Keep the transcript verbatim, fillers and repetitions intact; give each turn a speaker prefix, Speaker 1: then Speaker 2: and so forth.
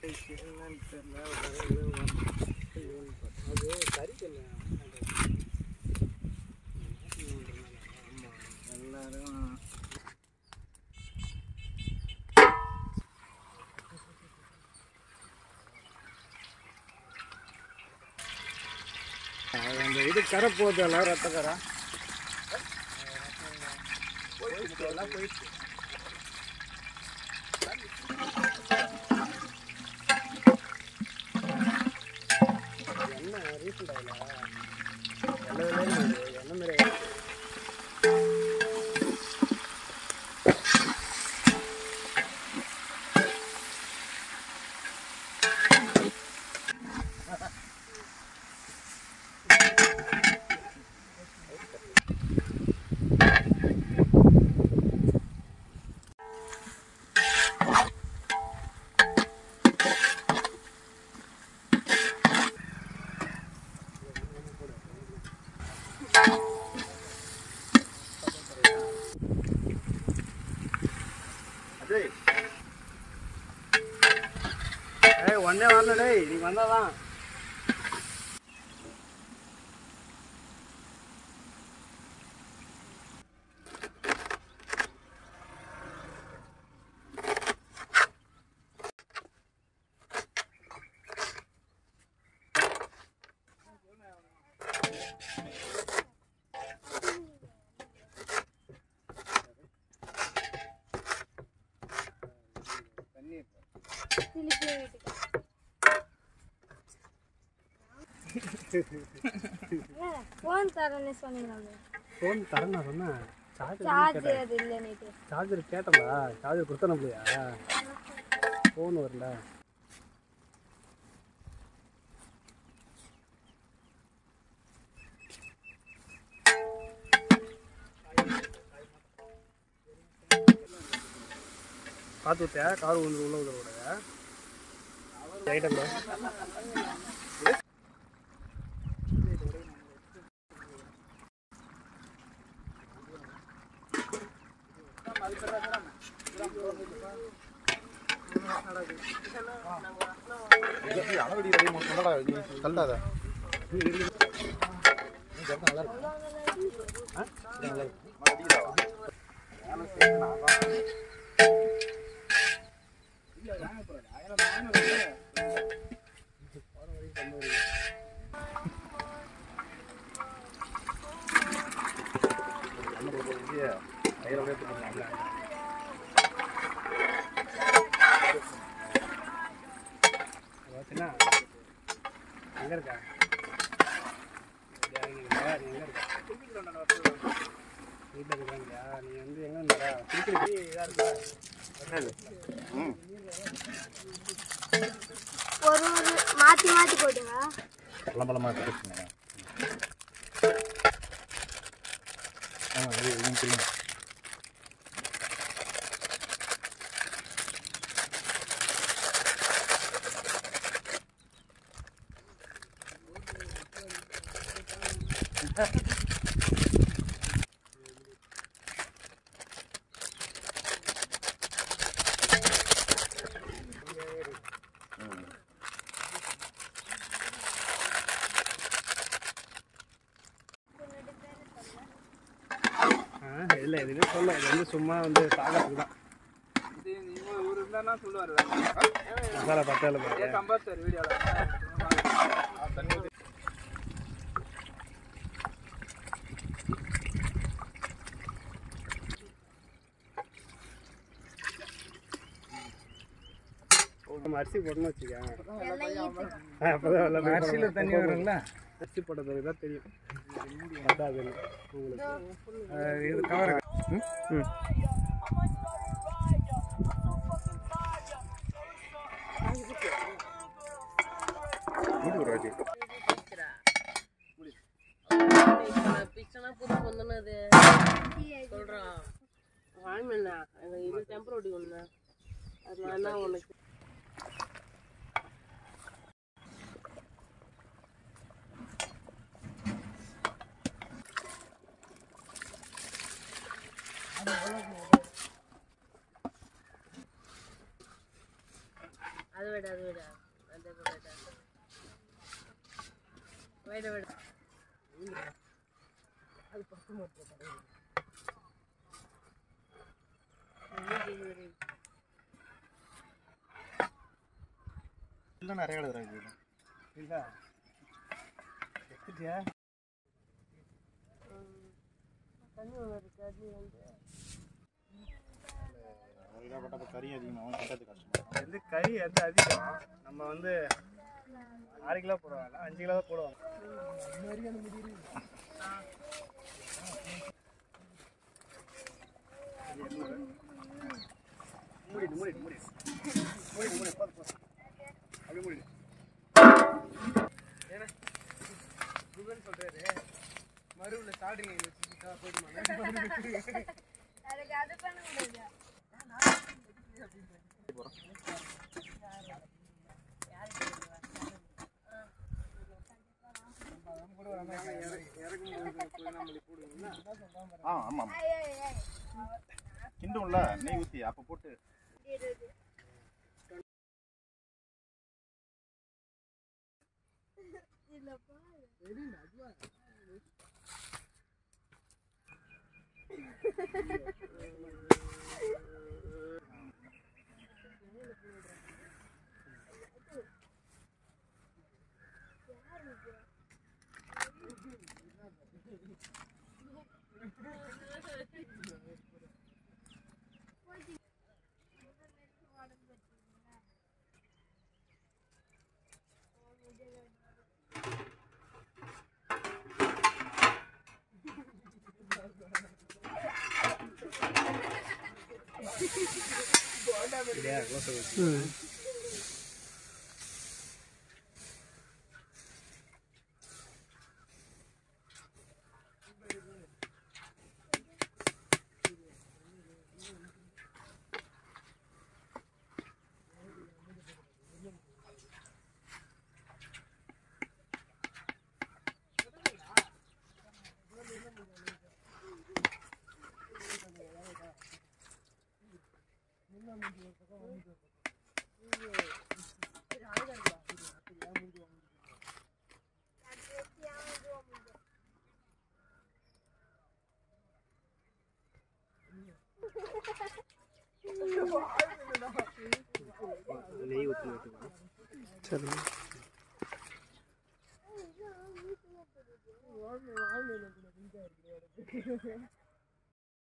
Speaker 1: அது கறிக்கல்ல எல்லாரும் அந்த இது கரை போகுது எல்லாம் ரத்த கரை போயிடுச்சு எல்லாம் போயிடுச்சு என்ன ரீசெண்ட் ஆகல என்ன மாதிரி ஒன்னே வரல டேய் நீ வந்தாதான்
Speaker 2: ஃபோன் தரேன்னு சொன்னீங்க.
Speaker 1: ஃபோன் தரேன்னா சொன்னேன்.
Speaker 2: சார்ஜ் அது இல்ல நேத்து.
Speaker 1: சார்ஜர் கேட்டல. சார்ஜர் கொடுத்தனப்பலையா? ஃபோன் வரல. காத்துட்டே கார் வந்து உள்ள உதவோட ரைட்டல்ல
Speaker 3: அளவடி ரெடி பண்ணடா நீ கல்லாத நீ ரெடி நீ ஜர்னா நல்லா இருக்கு ஆ நல்லா இருக்கு மடிடா நான் சேத்து நான் இல்ல வாங்க போறடா அயல நானே வரல போற வரை கொண்டு வரீங்க நம்ம போறீங்க அயல ரேட் பண்ணாங்க
Speaker 1: வாத்தினா எங்க இருக்கா நீங்க எங்க இருக்கா வீட்டில் இருக்காங்கயா நீ வந்து எங்கே இருந்தா திருப்பி இதாக இருக்கா
Speaker 3: ம்
Speaker 2: ஒரு ஒரு மாற்றி மாற்றி போடுங்க
Speaker 3: பழம்பழமாக இருக்குங்க ஆ இது இது தெரியும்
Speaker 1: இல்லை எதுவுமே சொல்ல இது வந்து சும்மா வந்து தாக்கிறதுக்கு தான்
Speaker 4: ஒரு இருந்தா சொல்லுவாரு
Speaker 1: மசாலா பத்தால
Speaker 4: கம்பல்சரி வீடியோல
Speaker 1: நம்ம அரிசி போடணும்னு வச்சுக்கேன்
Speaker 4: அப்பதான் அரிசியில தண்ணி வருங்களா
Speaker 1: அரிசி போட்ட பிறகு தான் தெரியும் பத்தாது உங்களுக்கு
Speaker 4: இது கவர் ம் ம்
Speaker 3: இது ஒரு ராஜி
Speaker 5: பிச்சனா புது பொண்ணுனது சொல்றான் வாங்கண்ணா இது டெம்பரரி ஒண்ணு அதனால தான் உனக்கு அது அது விட அது விட அந்த விட விட விட அது பக்கம் மாட்டேன்
Speaker 3: இல்லை நிறைய எழுதுறாங்க
Speaker 1: இல்லை எடுத்துட்டியா
Speaker 5: தண்ணி ஒன்று இருக்கு அது வந்து
Speaker 3: பட்டப்ப கறி அதிகமாகும் கிட்டது கஷ்டமாக
Speaker 1: வந்து கறி வந்து அதிகம் நம்ம வந்து ஆறு கிலோ போடுவாங்க அஞ்சு கிலோ தான் போடுவாங்க மூடிடு மூடிடு மூடிடு மூடிடு மூடிடு போது போது அப்படியே மூடிடு
Speaker 4: ஏன்னா குகன் சொல்றாரு மறுபடியும் ஸ்டார்டிங் வச்சுக்கிட்டா போயிடுமா
Speaker 2: அதுக்கு அது பண்ண முடியாது
Speaker 3: ஆ ஆமாம் கிண்டும்ல நெய் ஊற்றி அப்போ போட்டு
Speaker 1: Yeah, close it. நெய் ஊற்றி சரி
Speaker 2: வாங்க வாங்க